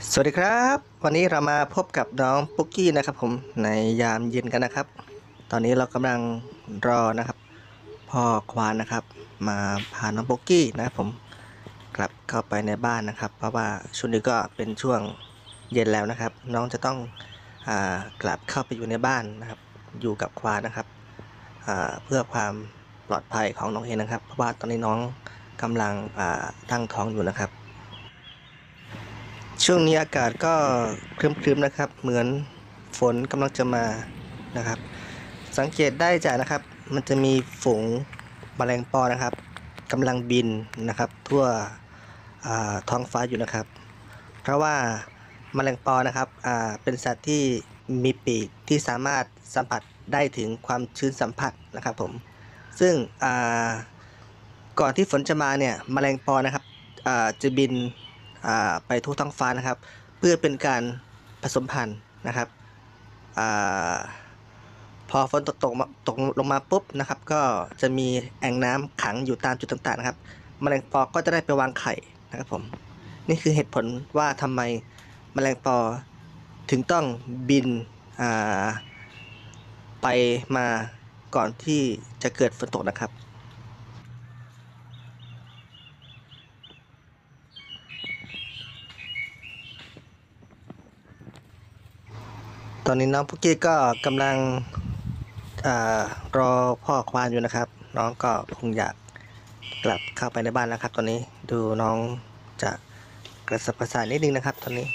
สวัสดีครับวันนี้เรามาพบกับน้องปุ๊กกี้นะครับผมในยามเย็นกันนะครับตอนนี้เรากำลังรอนะครับพ่อควานนะครับมาพาน้องปุ๊กกี้นะครับผมกลับเข้าไปในบ้านนะครับเพราะว่าช่วงนี้ก็เป็นช่วงเย็นแล้วนะครับน้องจะต้องกลับเข้าไปอยู่ในบ้านนะครับอยู่กับควานนะครับเพื่อความปลอดภัยของน้องเองนะครับเพราะว่าตอนนี้น้องกำลังตั้งท้องอยู่นะครับ ช่วงนี้อากาศก็ครึ้มๆนะครับเหมือนฝนกำลังจะมานะครับสังเกตได้จากนะครับมันจะมีฝูงแมลงปอนะครับกำลังบินนะครับทั่วท้องฟ้าอยู่นะครับเพราะว่าแมลงปอนะครับเป็นสัตว์ที่มีปีกที่สามารถสัมผัสได้ถึงความชื้นสัมผัสนะครับผมซึ่งก่อนที่ฝนจะมาเนี่ยแมลงปอนะครับจะบินไปทั่วท้องฟ้านะครับเพื่อเป็นการผสมพันธุ์นะครับพอฝนตกลงมาปุ๊บนะครับก็จะมีแอ่งน้ำขังอยู่ตามจุดต่างๆนะครับแมลงปอก็จะได้ไปวางไข่นะครับผมนี่คือเหตุผลว่าทำไมแมลงปอถึงต้องบินไปมาก่อนที่จะเกิดฝนตกนะครับ ตอนนี้น้องพุกกี้ก็กำลังอรอพ่อควานอยู่นะครับน้องก็คงอยากกลับเข้าไปในบ้านแล้วครับตอนนี้ดูน้องจะกระสับกระส่ายนิดนึงนะครับตอนนี้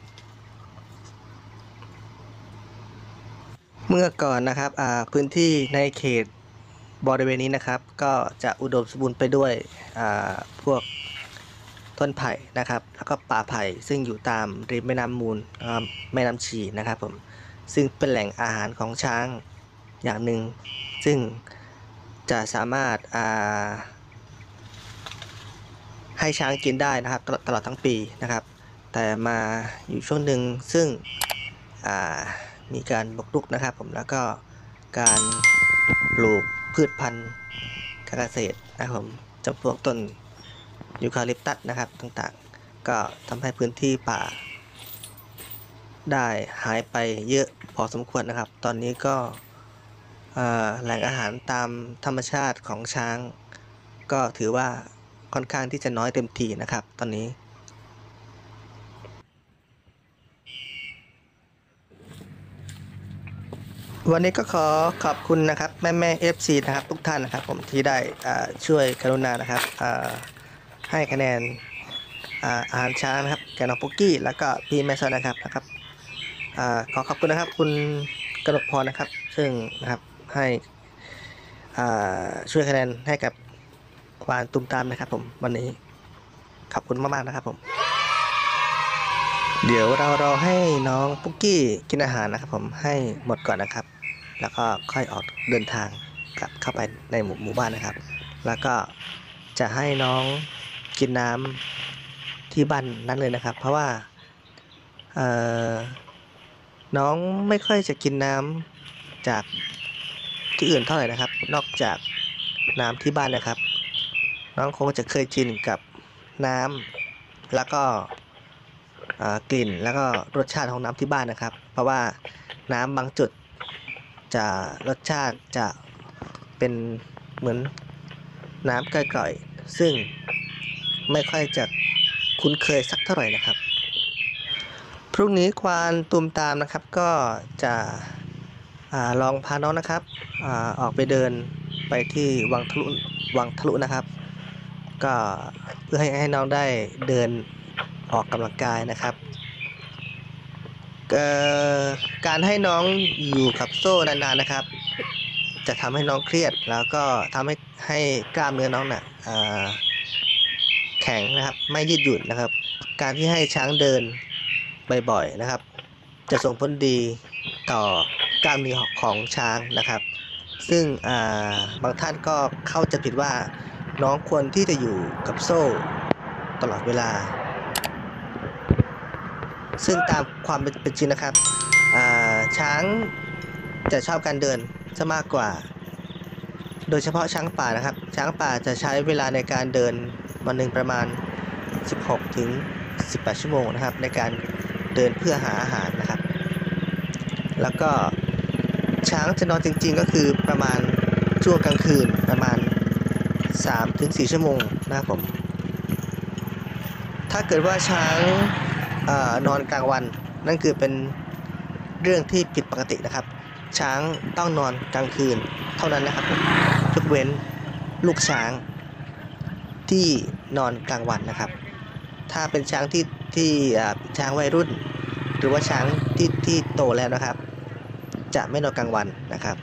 เมื่อก่อนนะครับพื้นที่ในเขตบริเวณนี้นะครับก็จะอุดมสมบูรณ์ไปด้วยพวกต้นไผ่นะครับแล้วก็ป่าไผ่ซึ่งอยู่ตามริมแม่น้ำมูลแม่น้ำชีนะครับผมซึ่งเป็นแหล่งอาหารของช้างอย่างหนึ่งซึ่งจะสามารถให้ช้างกินได้นะครับตลอดทั้งปีนะครับแต่มาอยู่ช่วงหนึ่งซึ่งมีการบุกรุกนะครับผมแล้วก็การปลูกพืชพันธุ์การเกษตรนะครับผมจำพวกต้นยูคาลิปตัสนะครับต่างๆก็ทำให้พื้นที่ป่าได้หายไปเยอะพอสมควรนะครับตอนนี้ก็แหล่งอาหารตามธรรมชาติของช้างก็ถือว่าค่อนข้างที่จะน้อยเต็มทีนะครับตอนนี้วันนี้ก็ขอขอบคุณนะครับแม่FC นะครับทุกท่านนะครับผมที่ได้ช่วยกรุณานะครับให้คะแนนอาหารช้างนะครับแกน้องปุกกี้แล้วก็พี่แม่ซอนนะครับขอขอบคุณนะครับคุณกนกพรนะครับซึ่งนะครับให้ช่วยคะแนนให้กับควานตุ้มตามนะครับผมวันนี้ขอบคุณมากๆนะครับผมเดี๋ยวเรารอให้น้องปุกกี้กินอาหารนะครับผมให้หมดก่อนนะครับแล้วก็ค่อยออกเดินทางกลับเข้าไปในหมู่บ้านนะครับแล้วก็จะให้น้องกินน้ำที่บ้านนั้นเลยนะครับเพราะว่าน้องไม่ค่อยจะกินน้ำจากที่อื่นเท่าไหร่นะครับนอกจากน้ำที่บ้านนะครับน้องคงจะเคยชินกับน้ำแล้วก็กลิ่นแล้วก็รสชาติของน้ำที่บ้านนะครับเพราะว่าน้ำบางจุดจะรสชาติจะเป็นเหมือนน้ำกร่อยๆซึ่งไม่ค่อยจะคุ้นเคยสักเท่าไหร่นะครับพรุ่งนี้ควานตูมตามนะครับก็จะลองพาน้องนะครับออกไปเดินไปที่วังทะลุนะครับก็เพื่อให้น้องได้เดินออกกำลังกายนะครับการให้น้องอยู่กับโซ่นานๆนะครับจะทำให้น้องเครียดแล้วก็ทำให้กล้ามเนื้อน้องน่ะแข็งนะครับไม่ยืดหยุ่นนะครับการที่ให้ช้างเดินบ่อยๆนะครับจะส่งผลดีต่อกล้ามเนื้อของช้างนะครับซึ่งบางท่านก็เข้าใจผิดว่าน้องควรที่จะอยู่กับโซ่ตลอดเวลาซึ่งตามความเป็นจริงนะครับช้างจะชอบการเดินซะมากกว่าโดยเฉพาะช้างป่านะครับช้างป่าจะใช้เวลาในการเดินวันหนึ่งประมาณ16 ถึง 18 ชั่วโมงนะครับในการเดินเพื่อหาอาหารนะครับแล้วก็ช้างจะนอนจริงๆก็คือประมาณช่วงกลางคืนประมาณ 3-4 ชั่วโมงนะครับผมถ้าเกิดว่าช้างนอนกลางวันนั่นคือเป็นเรื่องที่ผิดปกตินะครับช้างต้องนอนกลางคืนเท่านั้นนะครับผมยกเว้นลูกช้างที่นอนกลางวันนะครับถ้าเป็นช้างที่ช้างวัยรุ่นหรือว่าช้างที่โตแล้วนะครับจะไม่นอนกลางวันนะครับ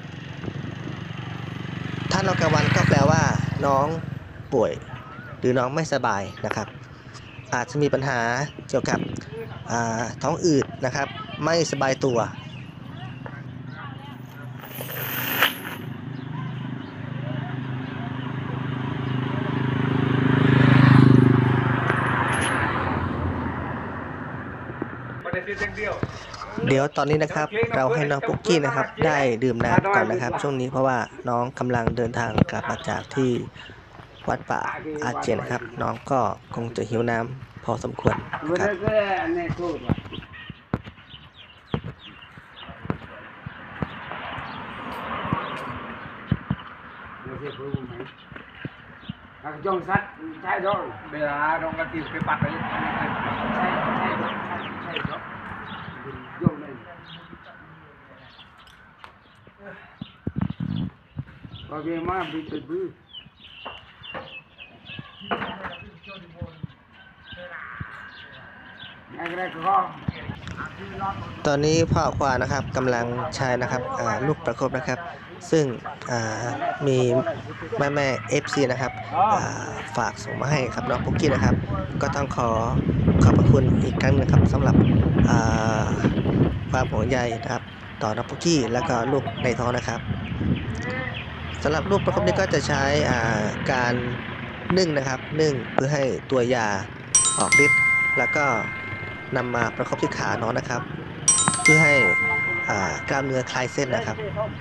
ถ้านอนกลางวันก็แปลว่าน้องป่วยหรือน้องไม่สบายนะครับอาจจะมีปัญหาเกี่ยวกับท้องอืดนะครับไม่สบายตัวเดี๋ยวตอนนี้นะครับเราให้น้องปุ๊กกี้นะครับได้ดื่มน้ำก่อนนะครับช่วงนี้เพราะว่าน้องกำลังเดินทางกลับมาจากที่วัดป่าอาเจียนนะครับน้องก็คงจะหิวน้ำพอสมควรครับจงสัตว์ใช่ด้วยเวลาลงกระติบไปปัดไปใช่ครับยงเลยพอเกมาบิดบื้อตอนนี้พ่อควานะครับกำลังใช้นะครับลูกประคบนะครับซึ่งมีแม่FC นะครับฝากส่งมาให้ครับน้องปุ๊กกี้นะครับก็ต้องขอบพระคุณอีกครั้งนึงครับสำหรับความห่วงใยนะครับต่อน้องปุ๊กกี้และก็ลูกในท้องนะครับสำหรับลูกประคบนี้ก็จะใช้การนึ่งนะครับนึ่งเพื่อให้ตัวยาออกฤทธิ์แล้วก็นำมาประคบที่ขาน้องนะครับเพื่อให้กล้ามเนื้อคลายเส้นนะครับ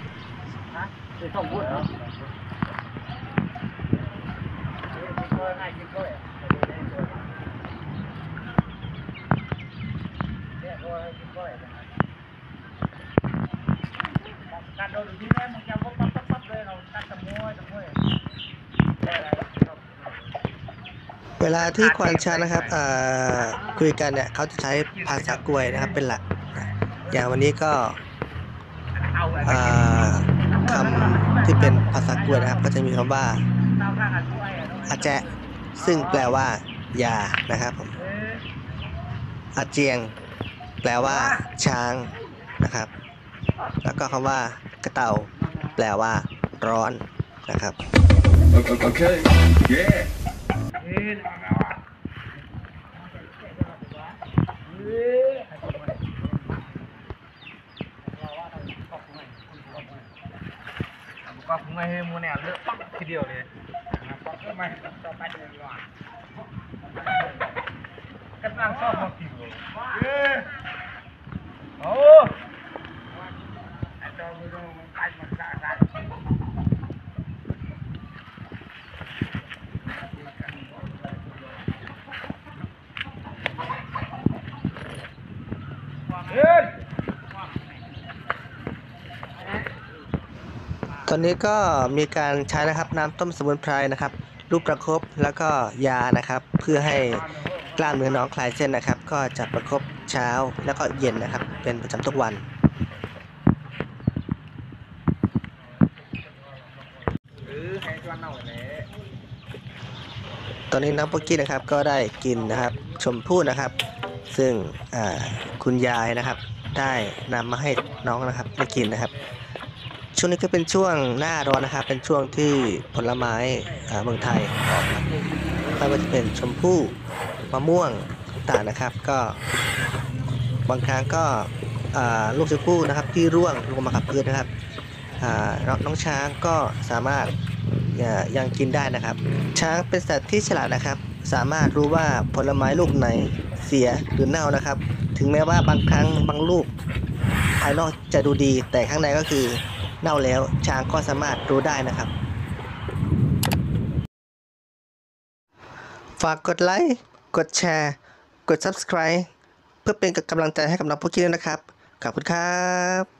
เวลาที่ควานช้างนะครับคุยกันเนี่ยเขาจะใช้ภาษากวยนะครับเป็นหลักอย่างวันนี้ก็คำที่เป็นภาษากวยนะครับก็จะมีคำว่าอาแจะซึ่งแปลว่ายานะครับผมอาเจียงแปลว่าช้างนะครับแล้วก็คำว่ากระเต่าแปลว่าร้อนนะครับ Okay. Yeah. ก็คงไม่ให้มูเนี่ยเลือกปักทีเดียวเลยปักก็ไม่ต่อไปเลยว่ะกำลังชอบมาผิวโอ้ไอ้ตัวมือมันไปมันสะใจตอนนี้ก็มีการใช้นะครับน้ำต้มสมุนไพรนะครับลูกประคบแล้วก็ยานะครับเพื่อให้กล้ามเนื้อน้องคลายเส้นนะครับก็จะประคบเช้าแล้วก็เย็นนะครับเป็นประจำทุกวันตอนนี้น้องปุ๊กกี้นะครับก็ได้กินนะครับชมพู่นะครับซึ่งคุณยายนะครับได้นำมาให้น้องนะครับได้กินนะครับช่วงนี้ก็เป็นช่วงหน้าร้อนนะครับเป็นช่วงที่ผลไม้เมืองไทยออกครับไม่ว่าจะเป็นชมพู่มะม่วงต่างนะครับก็บางครั้งก็ลูกชมพู่นะครับที่ร่วงลงมากับพื้นนะครับน้องช้างก็สามารถยังกินได้นะครับช้างเป็นสัตว์ที่ฉลาดนะครับสามารถรู้ว่าผลไม้ลูกไหนเสียหรือเน่านะครับถึงแม้ว่าบางครั้งบางลูกภายนอกจะดูดีแต่ข้างในก็คือเน่าแล้วช้างก็สามารถรู้ได้นะครับฝากกดไลค์กดแชร์กด Subscribe เเพื่อเป็นกำลังใจให้กับน้องพุกกี้ด้วยนะครับขอบคุณครับ